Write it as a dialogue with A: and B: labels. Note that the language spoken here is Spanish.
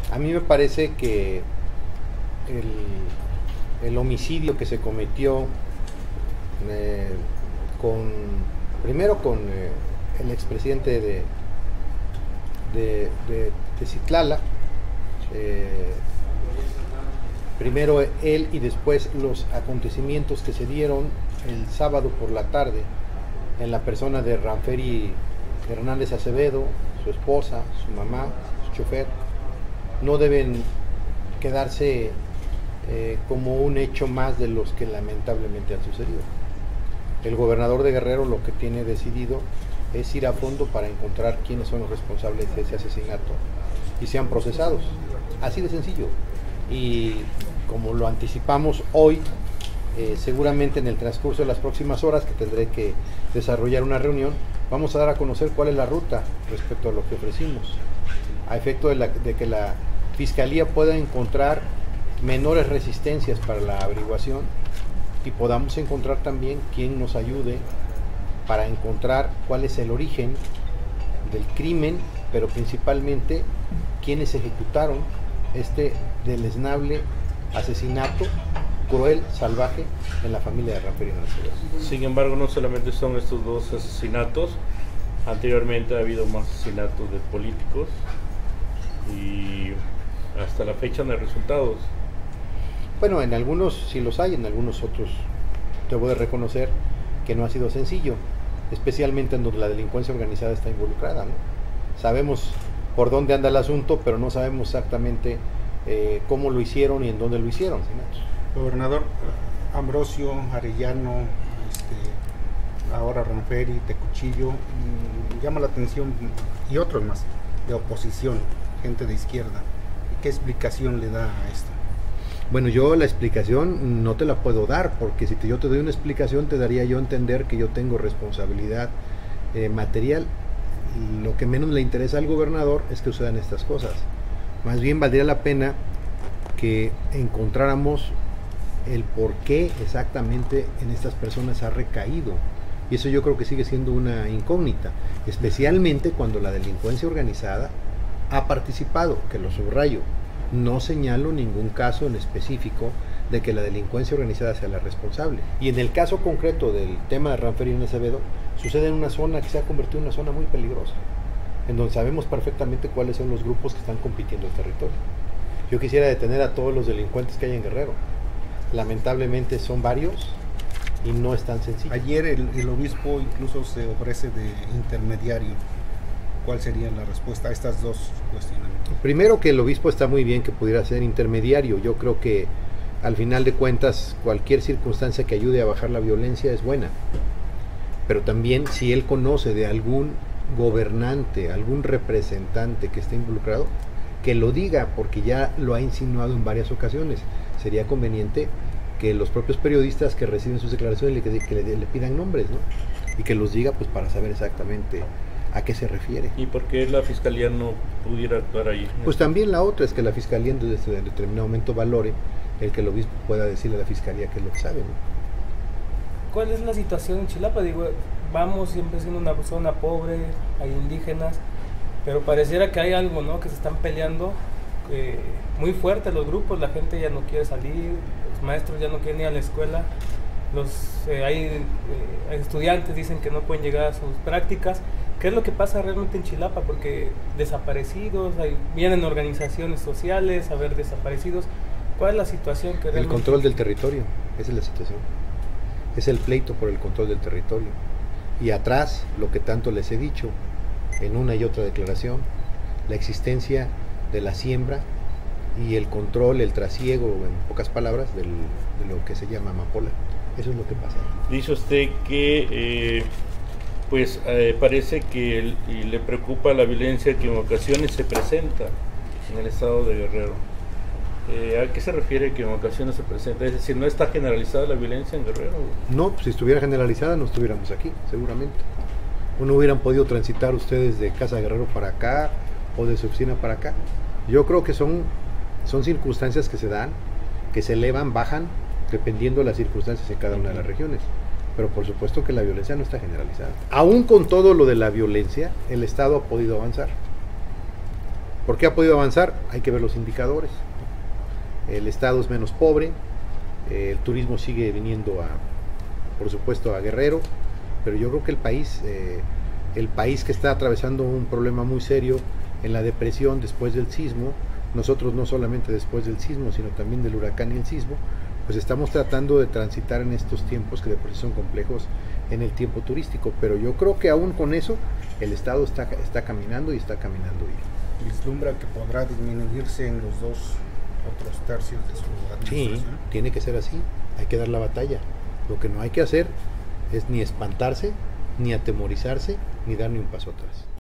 A: A mí me parece que el homicidio que se cometió primero con el expresidente de Citlala, primero él y después los acontecimientos que se dieron el sábado por la tarde en la persona de Ranferi Hernández Acevedo, su esposa, su mamá, su chofer, no deben quedarse como un hecho más de los que lamentablemente han sucedido. El gobernador de Guerrero lo que tiene decidido es ir a fondo para encontrar quiénes son los responsables de ese asesinato y sean procesados. Así de sencillo. Y como lo anticipamos hoy, seguramente en el transcurso de las próximas horas, que tendré que desarrollar una reunión, vamos a dar a conocer cuál es la ruta respecto a lo que ofrecimos, a efecto de que la Fiscalía pueda encontrar menores resistencias para la averiguación y podamos encontrar también quién nos ayude para encontrar cuál es el origen del crimen, pero principalmente quiénes ejecutaron este deleznable asesinato cruel, salvaje en la familia de Ranferi Hernández Acevedo.
B: Sin embargo, no solamente son estos dos asesinatos, anteriormente ha habido más asesinatos de políticos y hasta la fecha no hay resultados.
A: Bueno, en algunos sí los hay, en algunos otros debo de reconocer que no ha sido sencillo, especialmente en donde la delincuencia organizada está involucrada, ¿no? Sabemos por dónde anda el asunto, pero no sabemos exactamente cómo lo hicieron y en dónde lo hicieron.
C: Gobernador, Ambrosio, Arellano, ahora Ranferi, Tecuchillo, llama la atención, y otros más, de oposición, gente de izquierda. ¿Qué explicación le da a esto?
A: Bueno, yo la explicación no te la puedo dar, porque si yo te doy una explicación te daría yo a entender que yo tengo responsabilidad material. Lo que menos le interesa al gobernador es que sucedan estas cosas. Más bien valdría la pena que encontráramos el por qué exactamente en estas personas ha recaído. Y eso yo creo que sigue siendo una incógnita, especialmente cuando la delincuencia organizada ha participado, que lo subrayo. No señalo ningún caso en específico de que la delincuencia organizada sea la responsable. Y en el caso concreto del tema de Ranferi Hernández Acevedo, sucede en una zona que se ha convertido en una zona muy peligrosa, en donde sabemos perfectamente cuáles son los grupos que están compitiendo el territorio. Yo quisiera detener a todos los delincuentes que hay en Guerrero. Lamentablemente son varios y no es tan sencillo.
C: Ayer el obispo incluso se ofrece de intermediario. ¿Cuál sería la respuesta a estas dos cuestionamientos?
A: Primero, que el obispo está muy bien que pudiera ser intermediario. Yo creo que al final de cuentas cualquier circunstancia que ayude a bajar la violencia es buena. Pero también si él conoce de algún gobernante, algún representante que esté involucrado, que lo diga, porque ya lo ha insinuado en varias ocasiones. Sería conveniente que los propios periodistas que reciben sus declaraciones le pidan nombres, ¿no? Y que los diga, pues, para saber exactamente a qué se refiere.
B: ¿Y por qué la Fiscalía no pudiera actuar ahí?
A: Pues también la otra es que la Fiscalía en determinado momento valore el que el obispo pueda decirle a la Fiscalía qué es lo que sabe, ¿no?
D: ¿Cuál es la situación en Chilapa? Digo, vamos siempre siendo una zona pobre, hay indígenas, pero pareciera que hay algo, ¿no? Que se están peleando muy fuerte los grupos, la gente ya no quiere salir, los maestros ya no quieren ir a la escuela, hay estudiantes dicen que no pueden llegar a sus prácticas. ¿Qué es lo que pasa realmente en Chilapa? Porque desaparecidos, vienen organizaciones sociales a ver desaparecidos. ¿Cuál es la situación que realmente...
A: El control del territorio, esa es la situación. Es el pleito por el control del territorio. Y atrás, lo que tanto les he dicho en una y otra declaración, la existencia de la siembra y el control, el trasiego, en pocas palabras, de lo que se llama amapola. Eso es lo que pasa.
B: Dice usted que parece que le preocupa la violencia que en ocasiones se presenta en el estado de Guerrero. ¿A qué se refiere que en ocasiones se presenta? Es decir, ¿no está generalizada la violencia en Guerrero?
A: No, pues si estuviera generalizada no estuviéramos aquí, seguramente. O no hubieran podido transitar ustedes de Casa Guerrero para acá o de su oficina para acá. Yo creo que son circunstancias que se dan, que se elevan, bajan, dependiendo de las circunstancias en cada una de las regiones. Pero por supuesto que la violencia no está generalizada. Aún con todo lo de la violencia, el Estado ha podido avanzar. ¿Por qué ha podido avanzar? Hay que ver los indicadores. El estado es menos pobre, el turismo sigue viniendo por supuesto a Guerrero, pero yo creo que el país que está atravesando un problema muy serio en la depresión después del sismo, nosotros no solamente después del sismo, sino también del huracán y el sismo, pues estamos tratando de transitar en estos tiempos que de por sí son complejos en el tiempo turístico, pero yo creo que aún con eso el estado está caminando y está caminando bien.
C: ¿Vislumbra que podrá disminuirse en los dos otros tercios de su administración?
A: Sí, tiene que ser así, hay que dar la batalla. Lo que no hay que hacer es ni espantarse, ni atemorizarse, ni dar ni un paso atrás.